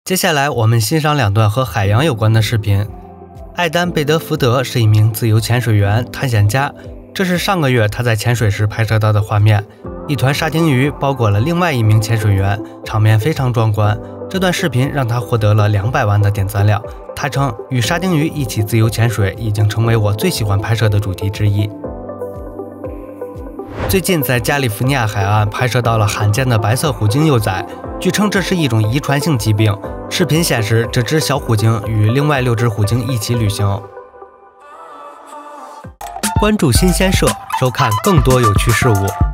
接下来我们欣赏两段和海洋有关的视频。艾丹·贝德福德是一名自由潜水员、探险家，这是上个月他在潜水时拍摄到的画面。一团沙丁鱼包裹了另外一名潜水员，场面非常壮观。这段视频让他获得了200万的点赞量。他称，与沙丁鱼一起自由潜水已经成为我最喜欢拍摄的主题之一。最近在加利福尼亚海岸拍摄到了罕见的白色虎鲸幼崽，据称这是一种遗传性疾病。视频显示，这只小虎鲸与另外6只虎鲸一起旅行。关注新鲜社，收看更多有趣事物。